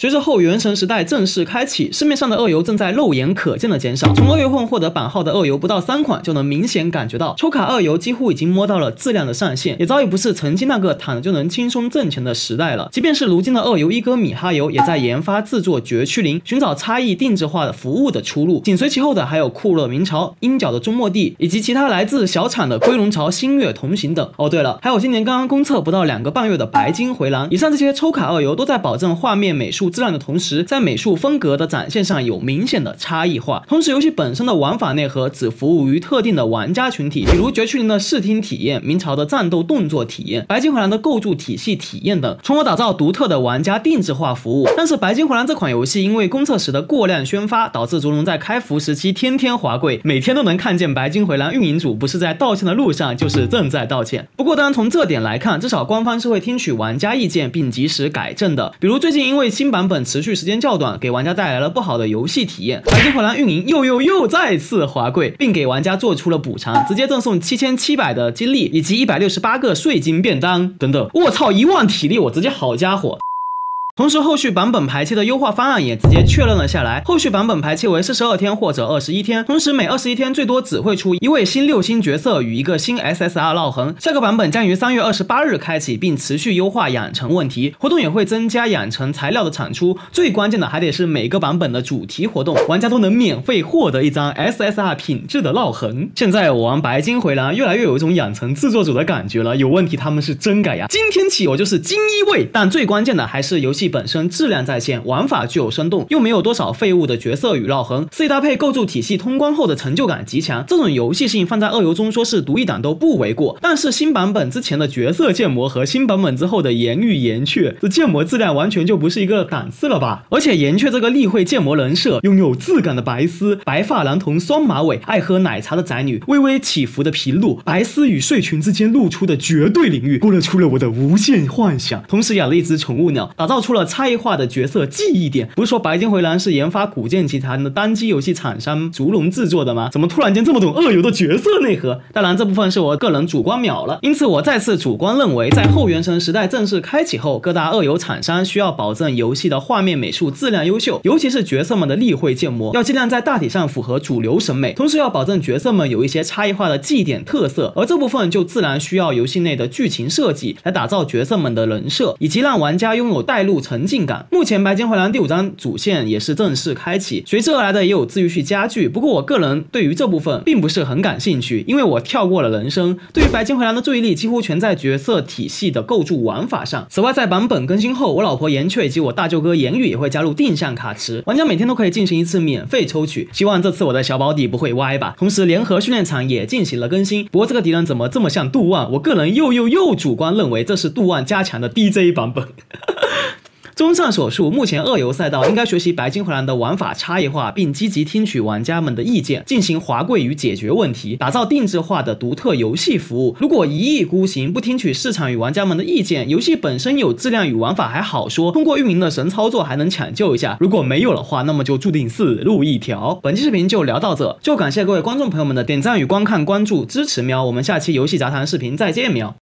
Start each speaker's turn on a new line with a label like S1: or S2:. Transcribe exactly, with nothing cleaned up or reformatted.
S1: 随着后原神时代正式开启，市面上的恶游正在肉眼可见的减少。从二月份获得版号的恶游不到三款，就能明显感觉到抽卡恶游几乎已经摸到了质量的上限，也早已不是曾经那个躺着就能轻松挣钱的时代了。即便是如今的恶游一哥米哈游，也在研发制作绝区零，寻找差异定制化的服务的出路。紧随其后的还有酷乐明朝、鹰角的终末地，以及其他来自小厂的归龙巢、星月同行等。哦，对了，还有今年刚刚公测不到两个半月的白金回廊。以上这些抽卡恶游都在保证画面美术质量的同时，在美术风格的展现上有明显的差异化。同时，游戏本身的玩法内核只服务于特定的玩家群体，比如绝区零的视听体验、明朝的战斗动作体验、白金回廊的构筑体系体验等，从而打造独特的玩家定制化服务。但是，白金回廊这款游戏因为公测时的过量宣发，导致竹龙在开服时期天天滑跪，每天都能看见白金回廊运营组不是在道歉的路上，就是正在道歉。不过，当然从这点来看，至少官方是会听取玩家意见并及时改正的。比如最近因为新版本持续时间较短，给玩家带来了不好的游戏体验，白金回廊运营又又又再次滑跪，并给玩家做出了补偿，直接赠送七千七百的金币以及一百六十八个税金便当等等。我操，一万体力，我直接好家伙！同时，后续版本排期的优化方案也直接确认了下来。后续版本排期为四十二天或者二十一天，同时每二十一天最多只会出一位新六星角色与一个新 S S R 烙痕。下个版本将于三月二十八日开启，并持续优化养成问题。活动也会增加养成材料的产出。最关键的还得是每个版本的主题活动，玩家都能免费获得一张 S S R 品质的烙痕。现在我玩白金回廊越来越有一种养成制作组的感觉了，有问题他们是真改呀！今天起我就是金一位。但最关键的还是游戏本身质量在线，玩法具有生动，又没有多少废物的角色与烙痕，四 A 搭配构筑体系通关后的成就感极强，这种游戏性放在恶游中说是独一档都不为过。但是新版本之前的角色建模和新版本之后的岩玉岩雀，这建模质量完全就不是一个档次了吧？而且岩雀这个例会建模人设，拥有质感的白丝、白发蓝瞳、双马尾、爱喝奶茶的宅女、微微起伏的皮露、白丝与睡裙之间露出的绝对领域，勾勒出了我的无限幻想。同时养了一只宠物鸟，打造出了差异化的角色记忆点。不是说白金回廊是研发古剑奇谭的单机游戏厂商竹龙制作的吗？怎么突然间这么懂恶游的角色内核？当然这部分是我个人主观秒了，因此我再次主观认为，在后原神时代正式开启后，各大恶游厂商需要保证游戏的画面美术质量优秀，尤其是角色们的例会建模要尽量在大体上符合主流审美，同时要保证角色们有一些差异化的记忆点特色，而这部分就自然需要游戏内的剧情设计来打造角色们的人设，以及让玩家拥有带入沉浸感。目前白金回廊第五章主线也是正式开启，随之而来的也有治愈系加剧，不过我个人对于这部分并不是很感兴趣，因为我跳过了人生，对于白金回廊的注意力几乎全在角色体系的构筑玩法上。此外，在版本更新后，我老婆岩雀以及我大舅哥岩宇也会加入定向卡池，玩家每天都可以进行一次免费抽取，希望这次我的小保底不会歪吧。同时联合训练场也进行了更新，不过这个敌人怎么这么像杜万？我个人又又又主观认为这是杜万加强的 D J 版本。综上所述，目前恶游赛道应该学习白金回廊的玩法差异化，并积极听取玩家们的意见，进行滑跪与解决问题，打造定制化的独特游戏服务。如果一意孤行，不听取市场与玩家们的意见，游戏本身有质量与玩法还好说，通过运营的神操作还能抢救一下，如果没有的话，那么就注定死路一条。本期视频就聊到这，就感谢各位观众朋友们的点赞与观看、关注、支持喵，我们下期游戏杂谈视频再见喵。